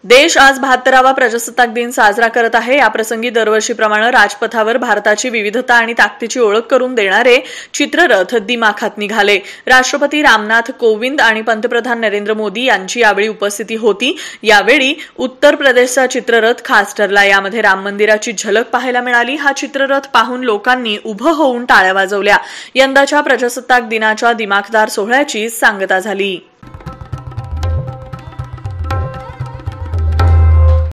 देश आज 72वा प्रजासत्ताक दिन साजरा करत आहे। याप्रसंगी दरवर्षीप्रमाणे राजपथावर भारताची विविधता आणि ताकदीची ओळख करून देणारे चित्ररथ दिमाखात निघाले। राष्ट्रपती रामनाथ कोविंद आणि पंतप्रधान नरेंद्र मोदी यांची यावेळी उपस्थिती होती। यावेळी उत्तर प्रदेशचा चित्ररथ खास ठरला। यामध्ये राम मंदिराची झलक पाहायला मिळाली। हा चित्ररथ पाहून लोकांनी उभं होऊन टाळ्या वाजवल्या। यंदाच्या प्रजासत्ताक दिनाच्या दिमाखदार सोहळ्याची सांगता झाली।